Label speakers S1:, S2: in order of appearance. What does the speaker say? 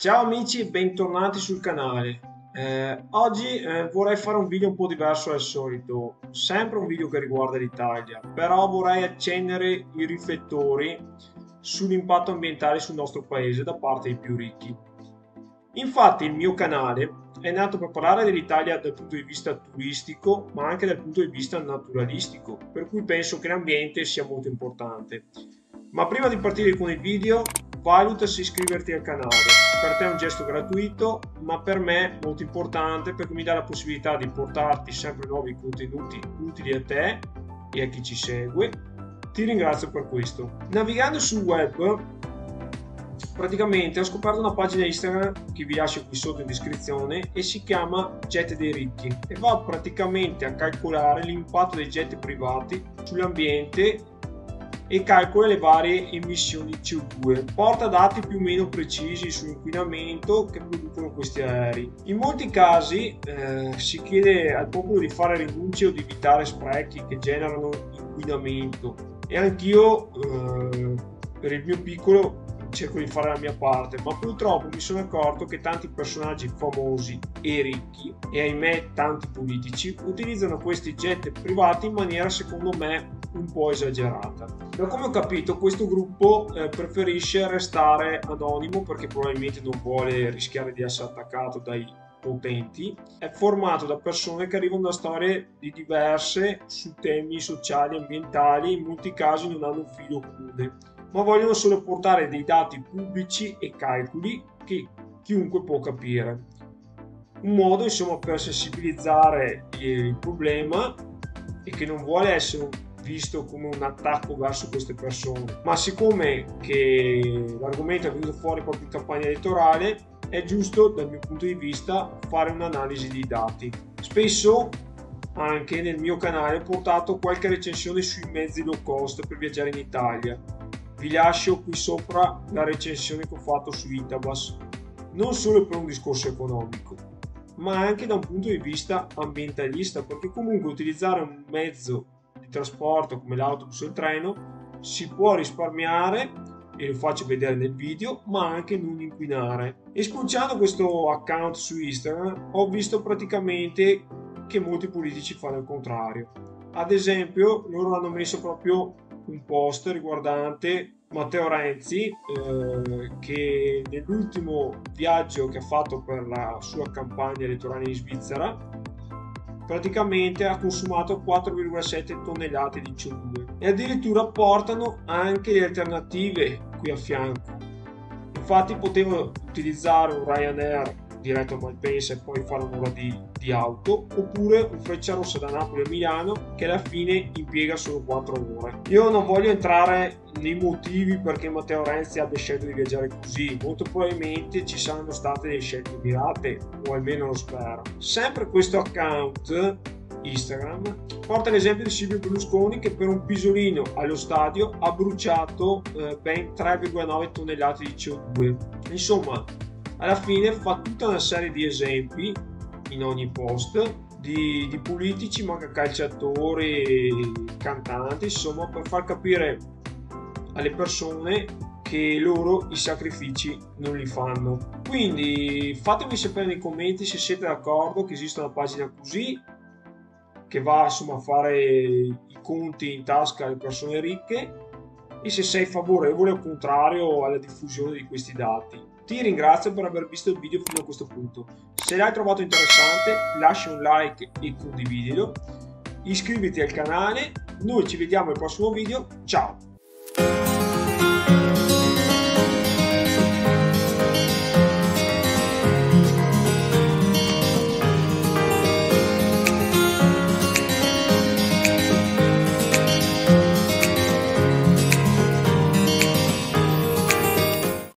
S1: Ciao amici e bentornati sul canale. Oggi vorrei fare un video un po' diverso dal solito, sempre un video che riguarda l'Italia, però vorrei accendere i riflettori sull'impatto ambientale sul nostro paese da parte dei più ricchi. Infatti il mio canale è nato per parlare dell'Italia dal punto di vista turistico, ma anche dal punto di vista naturalistico, per cui penso che l'ambiente sia molto importante. Ma prima di partire con il video, valuta se iscriverti al canale. Per te è un gesto gratuito, ma per me molto importante perché mi dà la possibilità di portarti sempre nuovi contenuti utili a te e a chi ci segue. Ti ringrazio per questo. Navigando sul web, praticamente ho scoperto una pagina Instagram che vi lascio qui sotto in descrizione e si chiama Jet dei Ricchi e va praticamente a calcolare l'impatto dei jet privati sull'ambiente e calcola le varie emissioni CO2. Porta dati più o meno precisi sull'inquinamento che producono questi aerei. In molti casi si chiede al popolo di fare rinunce o di evitare sprechi che generano inquinamento e anch'io per il mio piccolo cerco di fare la mia parte, ma purtroppo mi sono accorto che tanti personaggi famosi e ricchi e ahimè tanti politici utilizzano questi jet privati in maniera secondo me un po' esagerata. Da come ho capito questo gruppo preferisce restare anonimo perché probabilmente non vuole rischiare di essere attaccato dai potenti. È formato da persone che arrivano da storie diverse su temi sociali e ambientali, in molti casi non hanno un filo comune, ma vogliono solo portare dei dati pubblici e calcoli che chiunque può capire. Un modo insomma per sensibilizzare il problema e che non vuole essere visto come un attacco verso queste persone, ma siccome che l'argomento è venuto fuori proprio in campagna elettorale, è giusto dal mio punto di vista fare un'analisi dei dati. Spesso anche nel mio canale ho portato qualche recensione sui mezzi low cost per viaggiare in Italia. Vi lascio qui sopra la recensione che ho fatto su Itabus, non solo per un discorso economico, ma anche da un punto di vista ambientalista, perché comunque utilizzare un mezzo di trasporto come l'autobus o il treno si può risparmiare, e lo faccio vedere nel video, ma anche non inquinare. E spulciando questo account su Instagram ho visto praticamente che molti politici fanno il contrario. Ad esempio loro hanno messo proprio un post riguardante Matteo Renzi che nell'ultimo viaggio che ha fatto per la sua campagna elettorale in Svizzera praticamente ha consumato 4,7 tonnellate di CO2 e addirittura portano anche le alternative qui a fianco. Infatti potevo utilizzare un Ryanair diretto a Malpensa e poi fare un'ora di auto, oppure un Frecciarossa da Napoli a Milano che alla fine impiega solo 4 ore. Io non voglio entrare nei motivi perché Matteo Renzi abbia scelto di viaggiare così, molto probabilmente ci saranno state delle scelte mirate, o almeno lo spero. Sempre questo account Instagram porta l'esempio di Silvio Berlusconi che per un pisolino allo stadio ha bruciato ben 3,9 tonnellate di CO2. Insomma, alla fine fa tutta una serie di esempi in ogni post di politici, ma anche calciatori, cantanti, insomma, per far capire alle persone che loro i sacrifici non li fanno. Quindi fatemi sapere nei commenti se siete d'accordo che esista una pagina così che va insomma a fare i conti in tasca alle persone ricche e se sei favorevole o contrario alla diffusione di questi dati. Ti ringrazio per aver visto il video fino a questo punto. Se l'hai trovato interessante lascia un like e condividilo. Iscriviti al canale. Noi ci vediamo al prossimo video. Ciao!